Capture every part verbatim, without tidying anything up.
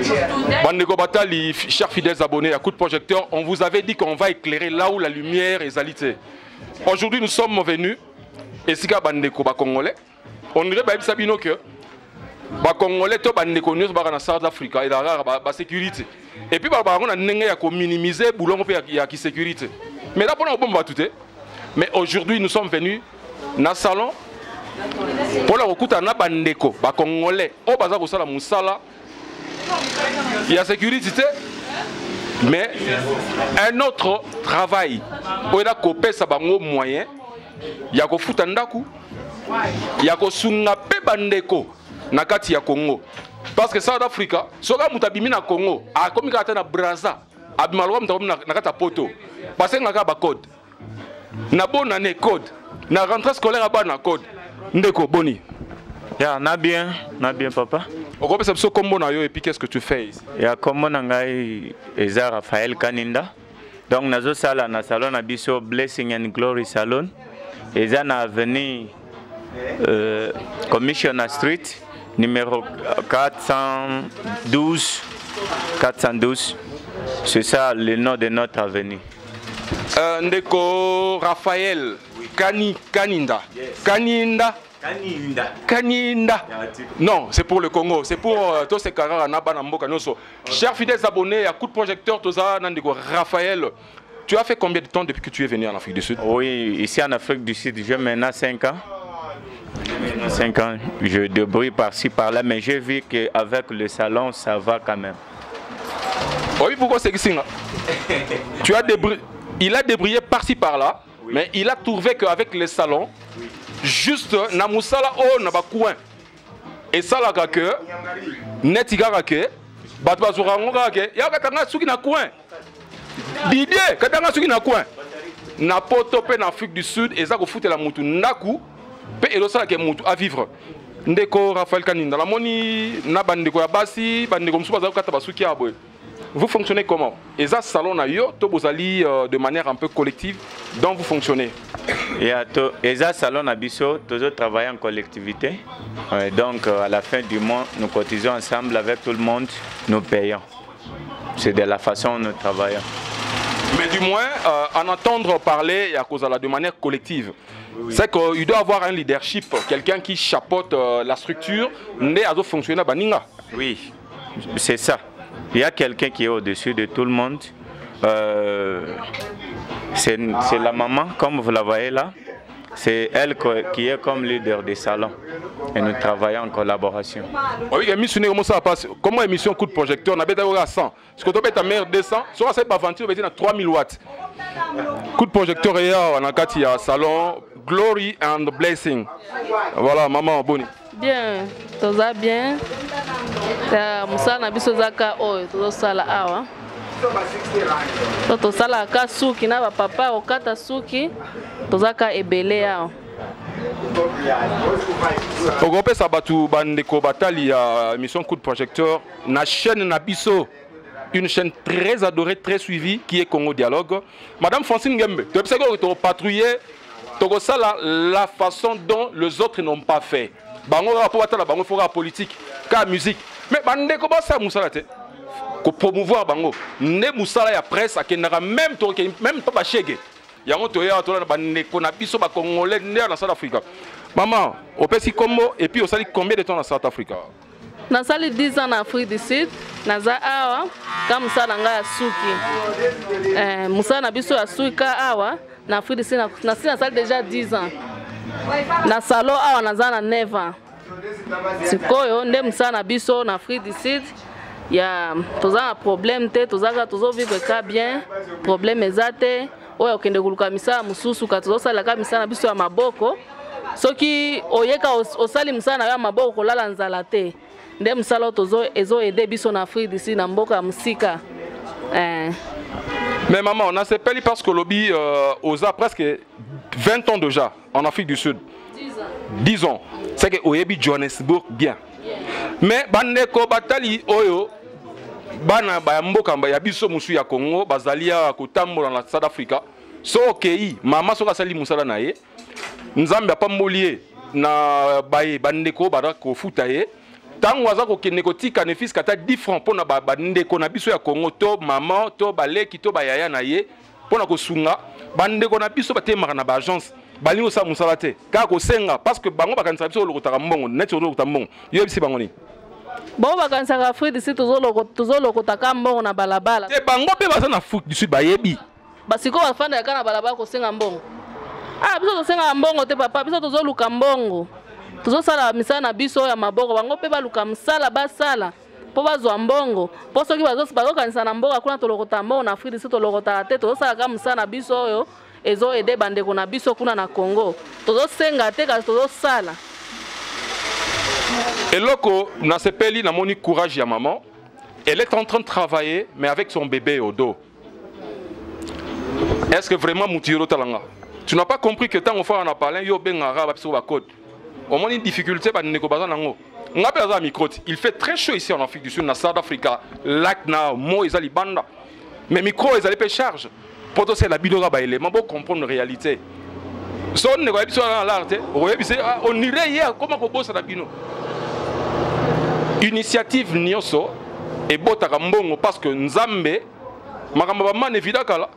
Bandeko Batali, chers fidèles abonnés à Coup de Projecteur, on vous avait dit qu'on va éclairer là où la lumière est alité. Aujourd'hui, nous sommes venus, et si Bandeko Congolais, on dirait que les Congolais to Bandeko News dans South Africa et la sécurité. Et puis, on a minimiser le boulot de la sécurité. Mais là, on va tout. Mais aujourd'hui, nous sommes venus dans le salon pour la recouter à Bandeko, les Congolais, au bazar au Moussala. Il y a sécurité, mais un autre travail. Il y a copé ça moyen. Il y a ko futandaku. Il y a ko sungape bandeko nakati ya Congo. Parce que South Africa, soga mutabimi na Congo, a komi kata na Brazza, abimalwa mutabimi nakata poto. Parce que ngaka ba code. Na bonne année code. Na rentrée scolaire ba na code. Ndeko boni. Ya, na bien, na bien papa. Et puis qu'est-ce que tu fais ici? Ya comme nangai eza Raphaël Kaninda. Donc nazo sala na salon na biso Blessing and Glory Salon. Eza na avenue euh, Commissioner Street numéro quatre cent douze. C'est ça le nom de notre avenue. Euh, Ndeko Raphaël Kani Kaninda. Kaninda. Kaninda. Kaninda. Non, c'est pour le Congo. C'est pour euh, tous ces carrés à Chers fidèles abonnés à Coup de Projecteur, Toza Nandego Raphaël, tu as fait combien de temps depuis que tu es venu en Afrique du Sud? Oui, ici en Afrique du Sud, j'ai maintenant cinq ans. cinq ans, je débrouille par-ci par-là, mais j'ai vu qu'avec le salon, ça va quand même. Oui, pourquoi c'est que ça? Tu as débrouillé. Il a débrouillé par-ci par-là, oui. Mais il a trouvé qu'avec le salon, oui. Juste na musala o na bakouin et ça la que netiga que bat bazura ngoka que ya katanga suki na coin Didier katanga suki na coin na poto pe na Afrique du Sud et ça ko foutre la mutu naku pe elo sala ke mutu à vivre ndeko Raphaël Kaninda la moni na bandeko ya basi bandeko msuba za kata basuki abwe. Vous fonctionnez comment? Et ça, salon na yo, to bozali de manière un peu collective, dont vous fonctionnez. Et ça, salon na biso, toujours travailler en collectivité. Ouais, donc, à la fin du mois, nous cotisons ensemble avec tout le monde, nous payons. C'est de la façon dont nous travaillons. Mais du moins, euh, en entendre parler, de manière collective, oui. C'est qu'il doit avoir un leadership, quelqu'un qui chapeaute euh, la structure, né à fonctionner à Baninga. Oui, c'est ça. Il y a quelqu'un qui est au-dessus de tout le monde. Euh, c'est la maman, comme vous la voyez là. C'est elle qui est comme leader des salons. Et nous travaillons en collaboration. Oui, comment ça passe? Comment émission Coup de Projecteur? On a à cent. Ce que tu as meilleur deux cents, soit c'est pas venture, on a trois mille watts. Coup de Projecteur, on a quatre salon Glory and Blessing. Voilà, maman, bonne. Bien, tout va bien. Musala na biso zaka oyo to sala awa. To sala ka suki na ba papa okata suki to zaka ebele awa. Ogope sabatu bandeko batali ya émission Coup de Projecteur na chaîne na biso. Une chaîne très adorée, très suivie qui est Congo Dialogue. Madame Francine Ngembe, tu sais que tu patrouiller la façon dont les autres n'ont pas fait. Bango rapport à la bango fera politique, car musique. Mais bande ko ba sa musala te. Ko promouvoir bango. Ne musala ya presse a kenara même to même to ba chege. Yango to ya to na bande ko na biso ba congolais né dans South Africa. Maman, au pesi Combo et puis au sali combien de temps dans South Africa? Dans sali dix ans en Afrique du Sud, na za awa comme musala nga ya suki. Eh musala na biso ya suki ka awa na Afrique du Sud na na sali déjà dix ans. Na salon awa nazana neuf ans. Sikoyo nde musana na biso na Afrique du Sud ya toza problème te toza tozo vivre ka bien problème ezate oyo okende kuluka misala mususu ka tozo sala ka misala na biso ya maboko soki oyeka osali musala ya maboko kolala nzala te nde musala tozo ezo aider biso na Afrique du Sud na mboka ya musika. Eh Mais maman, on a s'appelé parce que lobby euh, osa presque vingt ans déjà en Afrique du Sud. dix ans. C'est que Oyebi Johannesburg bien. Mais bandeko batali oyo bana ba mboka ya biso musu ya Congo bazalia kotambola na South Africa. So okei mama soka sali musala na ye. Nzambe apambolier na baye bandeko bara ko futa ye. tant waza ko kene ko tika ne fils kata dix francs pona ba bande ko na biso ya Congo to maman to baleki to bayaya na ye pona ko sunga bande ko na biso batemaka na ba agence bali osa musala te ka ko senga parce que bango bakanisa biso lokota mbongo net sur lokota mbongo yo bisi bango ni bon bakanisa ka Afrique du Sud tozoloko tozolokota ka mbongo na balabala te bango pe baza na Afrique du Sud bayebi basiko bafanda ya kana balabala ko senga mbongo ah biso to senga mbongo te papa biso tozoluka mbongo tozosala misala na biso ya maboko bango pe baluka msala basala po bazwa mbongo po soki bazokanisa na mbongo kuna tolokota mbongo na Afrique du Sud tolokota te tozosala ka msala na biso oyo ezo ede bandeko na biso kuna na Congo tozosenga te kasi tozosala eloko na sepeli na moni courage ya maman. Elle est en train de travailler mais avec son bébé au dos. Est-ce que vraiment Moutiro Talanga tu n'as pas compris que tant on fait en parlant yo bengara ba biso ba code au moins une difficulté ba ndeko baza nango ngape za micro il fait très chaud ici en Afrique du Sud na South Africa lac na mo ezali banda mais micro ezali pe charge poto c'est la bidora ba élément pour comprendre la réalité son ne va biso na l'art on irait hier comment ko bossa na bino initiative nyoso et botaka mbongo parce que nzambe makambo ba man evidaka la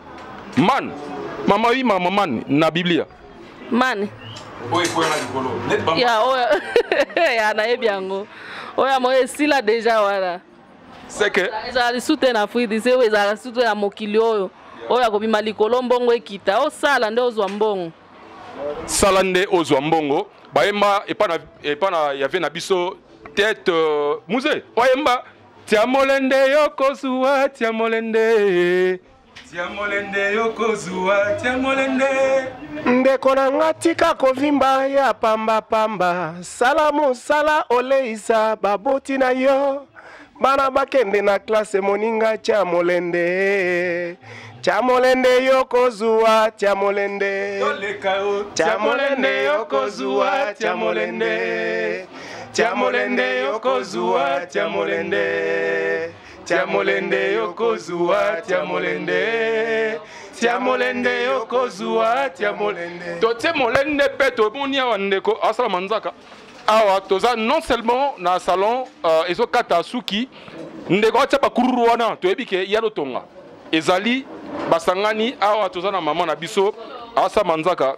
man mama oui mama man na biblia man oui pour na likolo net ba ya oya ya na ebiango oya mo esila déjà wala c'est que za lisute na Afrique du Sud za lisute na mokili oyo oya ko bima likolo mbongo ekita o sala nde ozwa mbongo sala nde ozwa mbongo bayemba epana epana yave na biso tête euh, musée oyemba tia molende yokozua tia molende tia molende yokozua tia molende ndeko na ngatika kovimba ya pamba pamba salamu sala oleisa baboti na yo bana bakende na classe moninga tia molende tia molende yokozua tia molende tia molende yokozua tia molende tia molende yokozua tia molende tia molende yokozua tia molende tia molende yokozua tia molende to tia molende peto bonia wandeko asala manzaka awa toza non seulement na salon uh, ezo kata suki ndeko tia bakuru wana to ebike ya lotonga ezali basangani awa toza na mama na biso asa manzaka.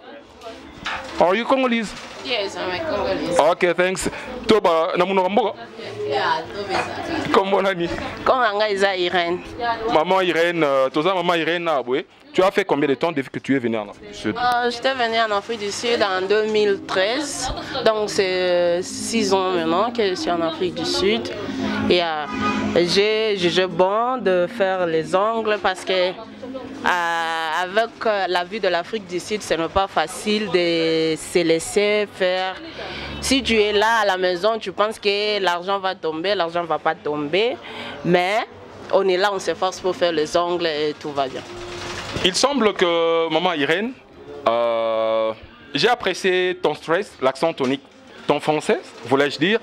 Are you Congolese? Yes, I'm a Congolese. Okay, thanks. Toba na munoko mboka? Yeah, toba. Comment nani? Comment nga Irène? Maman Irène, euh, toza maman Irène Aboué. Tu as fait combien de temps depuis que tu es venue en Afrique du Sud? euh, J'étais venue en Afrique du Sud en deux mille treize. Donc c'est six ans maintenant que je suis en Afrique du Sud. Et euh, j'ai jugé bon de faire les ongles parce que Euh, avec euh, la vue de l'Afrique du Sud, ce n'est pas facile de se laisser faire. Si tu es là à la maison, tu penses que l'argent va tomber, l'argent ne va pas tomber. Mais on est là, on s'efforce pour faire les ongles et tout va bien. Il semble que, maman Irène, euh, j'ai apprécié ton stress, l'accent tonique, ton français, voulais-je dire.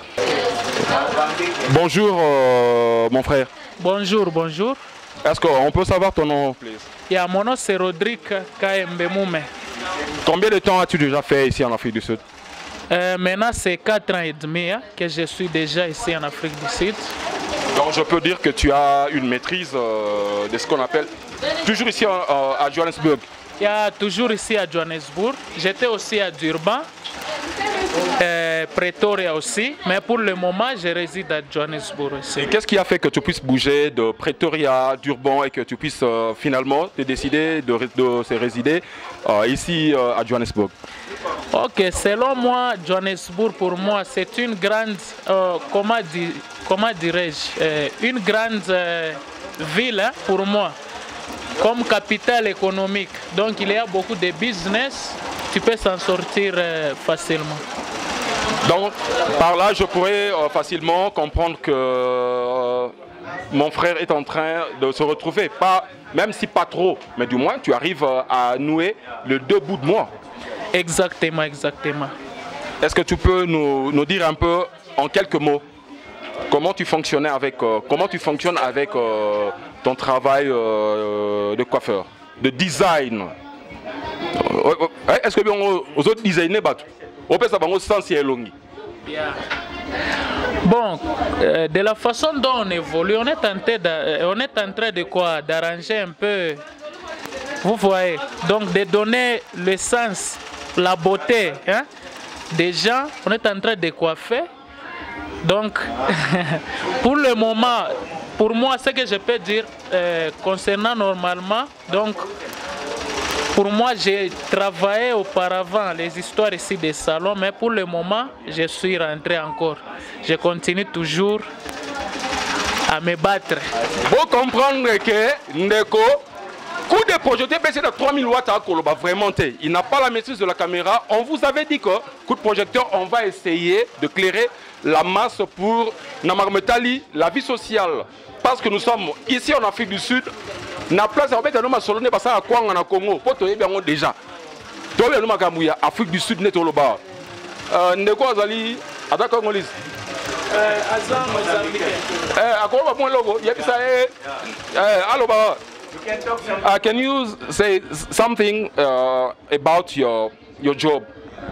Bonjour, euh, mon frère. Bonjour, bonjour. Est-ce qu'on peut savoir ton nom, please? Yeah, mon nom c'est Rodrigue Kaembemoume. Combien de temps as-tu déjà fait ici en Afrique du Sud? euh, Maintenant, c'est quatre ans et demi hein, que je suis déjà ici en Afrique du Sud. Donc, je peux dire que tu as une maîtrise euh, de ce qu'on appelle toujours ici euh, à Johannesburg. Yeah, toujours ici à Johannesburg. J'étais aussi à Durban, euh, Pretoria aussi, mais pour le moment, je réside à Johannesburg aussi. Et qu'est-ce qui a fait que tu puisses bouger de Pretoria à Durban et que tu puisses euh, finalement te décider de, de, de résider euh, ici euh, à Johannesburg? Ok, selon moi, Johannesburg pour moi c'est une grande, euh, comment, di, comment dirais-je, euh, une grande euh, ville hein, pour moi, comme capitale économique. Donc il y a beaucoup de business, tu peux s'en sortir euh, facilement. Donc par là je pourrais euh, facilement comprendre que euh, mon frère est en train de se retrouver, pas, même si pas trop, mais du moins tu arrives euh, à nouer le deux bouts de moi. Exactement, exactement. Est-ce que tu peux nous, nous dire un peu en quelques mots comment tu fonctionnais avec, euh, comment tu fonctionnes avec euh, ton travail euh, de coiffeur, de design? Est-ce que vous avez designé? On peut savoir sens et longi. Bon, euh, de la façon dont on évolue, on est en train de, on est en train de quoi? D'arranger un peu, vous voyez, donc de donner le sens, la beauté, hein, des gens, on est en train de coiffer. Donc, pour le moment, pour moi, ce que je peux dire euh, concernant normalement, donc, pour moi, j'ai travaillé auparavant les histoires ici des salons, mais pour le moment, je suis rentré encore. Je continue toujours à me battre. Vous comprendre que Ndeko, coup de projeté baissé de trois mille watts à Koloba, vraiment, il n'a pas la maîtrise de la caméra. On vous avait dit que coup de projecteur, on va essayer de clairer la masse pour Namarmetali, la vie sociale. Parce que nous sommes ici en Afrique du Sud. Na place en fait nous ma solone parce à quoi on a Congo pour toi bien déjà toi bien nous makamouya Afrique du Sud net oloba euh ndeko azali ada congolais euh azan mozambique euh akoma bon logo yebisa eh eh aloba uh, can you say something uh, about your your job?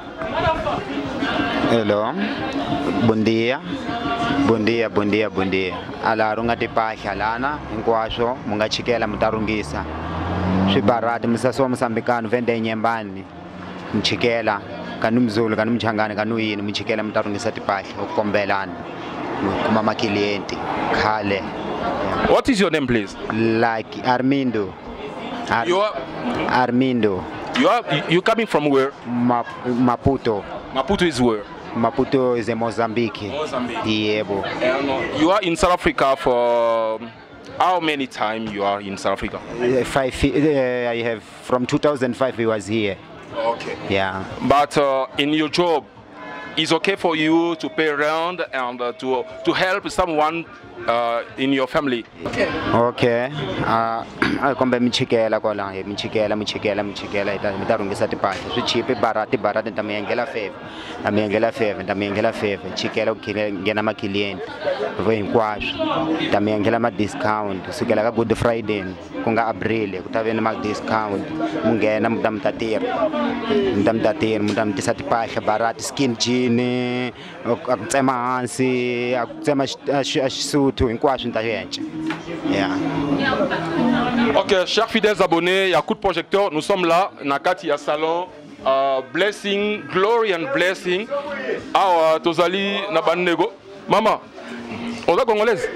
Hello, bon dia, bon dia, bon dia, bon dia. Ala runga tipahla lana hinkwaswo munga chikela mutarungisa swibarati musaso musambikano vende nyembani mchikela kanu mzulu kanu mchangani kanu yini mchikela mutarungisa tipahla ukukombelana kuma maklienti khale. What is your name, please? Like Armindo. Ar you are Armindo. You are you coming from where? Map Maputo. Maputo is where? Maputo is in Mozambique. Mozambique. Yeah, and you are in South Africa for how many times you are in South Africa? Uh, five. Uh, I have from two thousand five. I was here. Okay. Yeah. But uh, in your job, it's okay for you to pay around and uh, to to help someone uh, in your family. Okay. Okay. Uh, kombe michikela kola michikela michikela michikela ita mitarungisa tipahla swichipe barati barati ntamiyengela feve ntamiyengela feve ntamiyengela feve chikela ngena ma client vo hinkwaswo ntamiyengela ma discount sukela ka Good Friday kunga April ku ta ve ni ma discount mungena mutamtatira mutamtatira mutamtisa tipahla barati skin jean akutsema hansi akutsema xisutu hinkwaswo nta yenca. Yeah. Ok, chers fidèles abonnés, il y a coup de projecteur, nous sommes là, Nakati à salon, uh, blessing, glory and blessing. Ah, Tozali Nabanego. Maman, on est congolaise?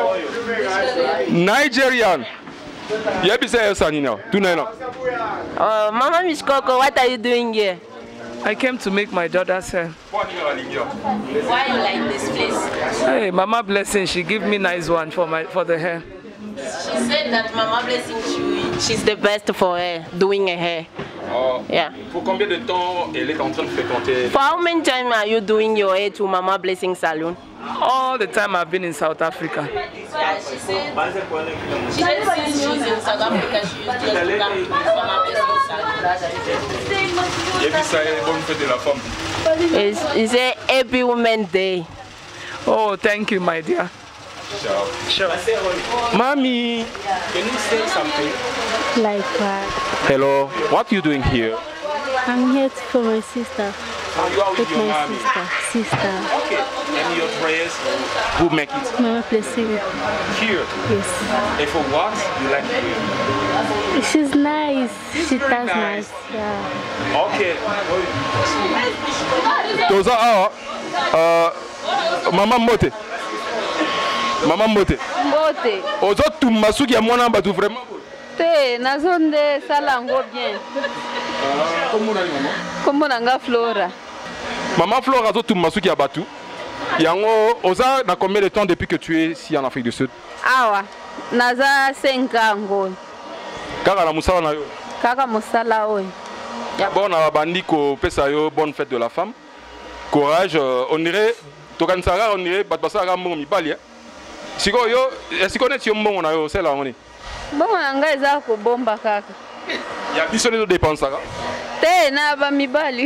Nigerian. Yebise Sanina, Tunena. Oh, Mama Miss Coco, what are you doing here? I came to make my daughter's hair. Why you like this place? Hey, Mama Blessing, she give me nice one for my for the hair. She said that Mama Blessing, she, she's the best for her, doing her hair. Oh. Yeah. Pour combien de temps elle est en train de fréquenter? For how many times are you doing your hair to Mama Blessing Salon? All the time I've been in South Africa. Yeah, she said, she said since she's in South Africa, she used just to come to Mama Blessing Salon. Yebisa est bonne fête de la femme. It's, it's a Happy Women's Day. Oh, thank you, my dear. Sure. Sure. Mommy, can you say something? Like what? Hello, what are you doing here? I'm here for my sister. Oh, you are with, with your my mommy? sister. Sister. Okay. And your dress, who make it? Mama Blessing. Here? Yes. And for what you like to wear? She's nice. She's she very does nice. nice. Yeah. Okay. Toza awa, uh, Mama Mbote. Mama Mbote. Mbote. Ozo tumba suki ya mwana batu vraiment. Te nazonde salango bien. Comment on maman? Comment nanga Flora. Maman Flora ozo tumba suki ya batu. Yango oza na combien de temps depuis que tu es ici en Afrique du Sud? Awa. Naza cinq ans ngo. Kaka na musala na yo. Kaka musala oyo. Bon na bandi ko pesa yo bonne fête de la femme. Courage, euh, on dirait tokansara on dirait batbasara mo mibali. Siko yo, siko net yo mbongo na yo sela ngoni. Mbongo nanga eza ko bomba kaka. Ya biso ne do dépensaka. Te na ba mibali.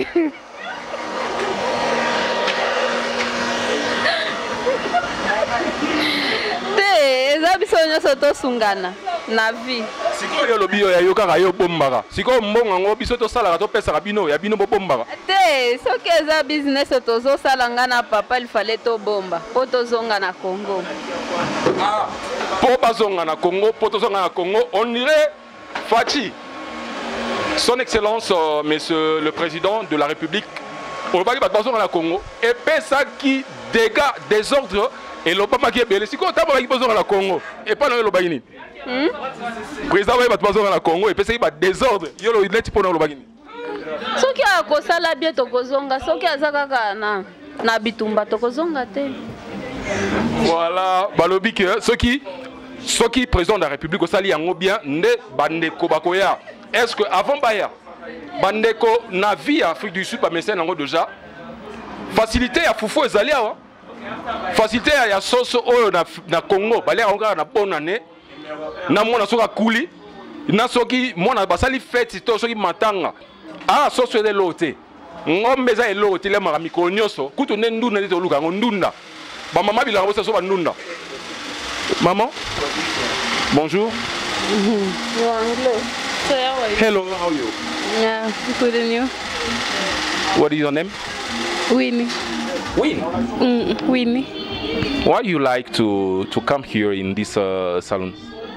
Te eza biso nyoso to sungana na vie. sikoyo lobi yo ya yoka yo bombaka sikoyo mbongo ngo biso to sala to pesa bino ya bino bombaka te soki eza business tozo sala nga na papa il fallait to bomba po tozonga na Congo ah po bazonga na Congo po tozonga na Congo on irait Fachi son excellence euh, monsieur le président de la République on va dire bazonga na Congo et pesa qui dégâts désordre et l'opama qui est belé sikoyo tabo ki bazonga na Congo et pas na loba yini Hmm? Président va passer dans Congo et puis il va désordre. Yo lo ileti pona lo bagini. Soki akosala bien tokozonga, soki azaka na na bitumba tokozonga te. Voilà, balobi que ceux qui ceux qui président de la République osali yango bien nde bandeko bakoya. Est-ce que avant baya bandeko na vie Afrique du Sud pas message nango déjà facilité ya fufu ezali awa. Facilité ya soso oyo na na Congo, balé onga na bonne année. Na mona soka kuli na soki mona basali fête to soki matanga ah soso de loté ngombe za eloté le mara mikolo nyoso kutu ne ndunda nde toluka ngo ndunda ba mama bilanga bosa so ba ndunda maman bonjour No anglais. So how are you? Hello, how are you? Yeah, good and you? What is your name? Winnie. Winnie. Mm, Winnie. Why you like to to come here in this uh, salon?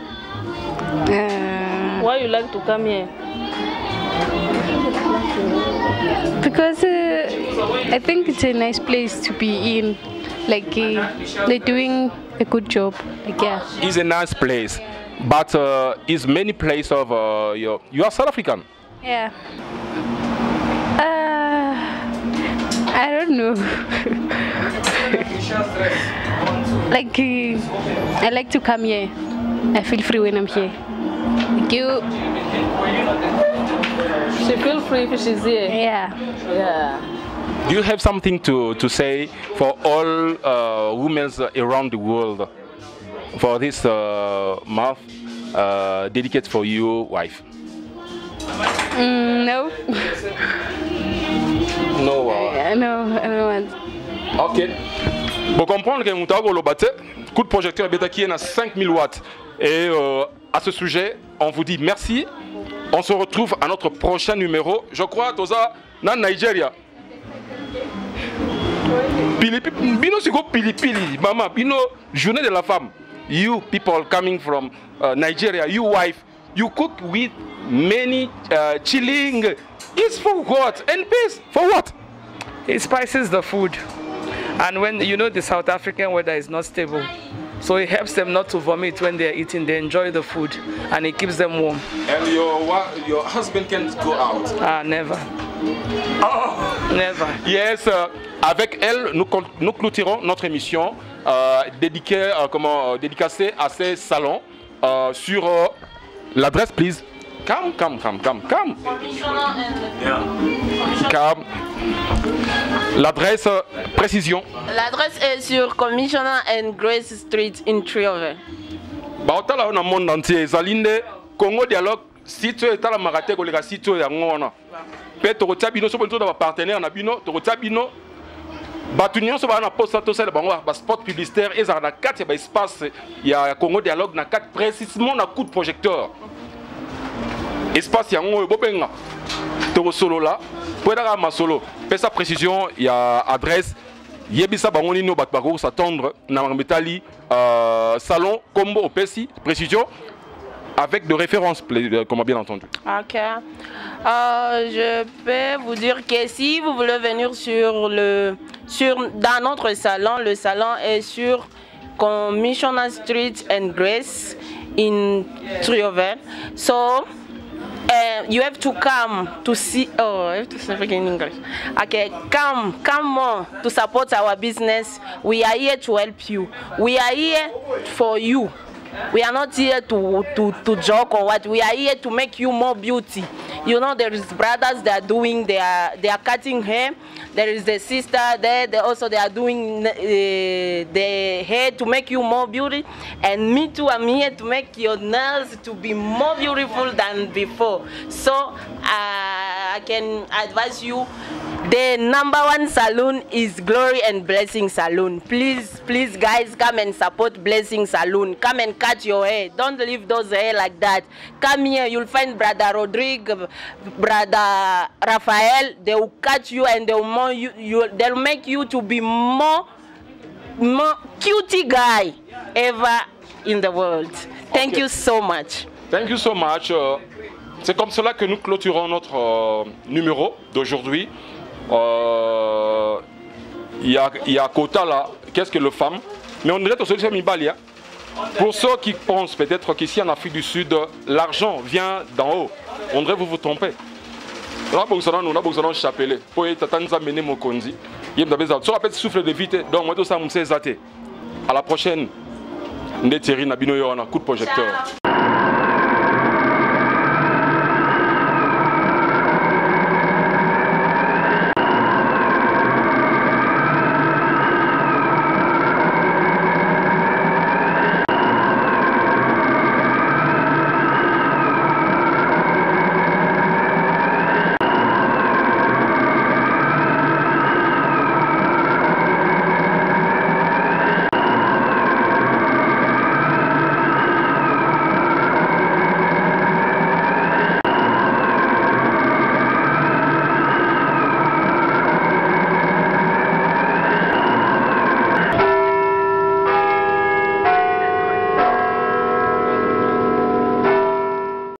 Uh, Why you like to come here? Because uh, I think it's a nice place to be in. Like uh, they're doing a good job. Like yeah. It's a nice place, but uh, it's many places of uh, your. You are South African. Yeah. Uh, I don't know. Like uh, I like to come here. I feel free when I'm here. Thank you. She feels free if she's here. Yeah. Yeah. Do you have something to, to say for all uh, women around the world for this uh, month uh, dedicated for you, wife? Mm, no. No. Uh, I, no, I don't want. Ok. Pour comprendre que Moutago Lobate, coup de projecteur bêta qui est à cinq mille watts. Et euh, à ce sujet, on vous dit merci. On se retrouve à notre prochain numéro. Je crois, Toza, dans Nigeria. Pili, bino siko pili pili, mama, bino journée de la femme. You people coming from uh, Nigeria, you wife, you cook with many uh, chilling. It's for what? And peace for what? It spices the food, and when you know the South African weather is not stable, so it helps them not to vomit when they're eating. They enjoy the food, and it keeps them warm. And your your husband can't go out? Ah, never. Oh. Never. Yes, euh, avec elle, nous, nous clôturons notre émission euh, dédiquée, euh, comment, euh, dédicacée à ces salons euh, sur euh, l'adresse, please. Come, come, come, come, come. Come. L'adresse, euh, précision. L'adresse est sur Commissioner and Grace Street in Triover. Baotala on a monde entier. Zalinde Congo Dialogue. Si tu es à la marathon, tu es si tu es en Pe to bino so bonto da partenaire na bino to bino batunion so ba na posta to sel bango ba spot publicitaire et za na quatre ba espace ya Congo Dialogue na quatre précisément na coup de projecteur espace yango bobenga to solo là pour da ma solo pe sa précision il y a adresse yebisa bango ni no ba ba s'attendre na metali euh, salon combo opesi précision avec de références, comme bien entendu. Ok. Euh, je peux vous dire que si vous voulez venir sur le, sur, dans notre salon, le salon est sur Commissioner Street and Grace in Triover. So, uh, you have to come to see. Oh, I have to speak in English. Okay, come, come on to support our business. We are here to help you. We are here for you. We are not here to, to, to joke or what. We are here to make you more beauty. You know, there is brothers that are doing, they are, they are cutting hair. There is a sister there, they also they are doing uh, the hair to make you more beauty. And me too, I'm here to make your nails to be more beautiful than before. So, uh, I can advise you. The number one saloon is Glory and Blessing Saloon. Please, please guys, come and support Blessing Saloon. Come and cut your hair. Don't leave those hair like that. Come here, you'll find Brother Rodrigue, Brother Raphael. They will cut you and they will more you, you they'll make you to be more, more cutie guy ever in the world. Thank okay. you so much. Thank you so much. Uh, C'est comme cela que nous clôturons notre euh, numéro d'aujourd'hui. Il euh, y, y a quota là, qu'est-ce que le femme? Mais on dirait que c'est Mibalia. Pour ceux qui pensent peut-être qu'ici en Afrique du Sud, l'argent vient d'en haut. On dirait que vous vous trompez. Là, nous avons besoin de chapeler. Pour y amener mon conzi. Il y a besoin de souffle de vite. Donc, moi, tout ça, je me sais. À la prochaine. Ndetiri Nabino Yorana, coup de projecteur.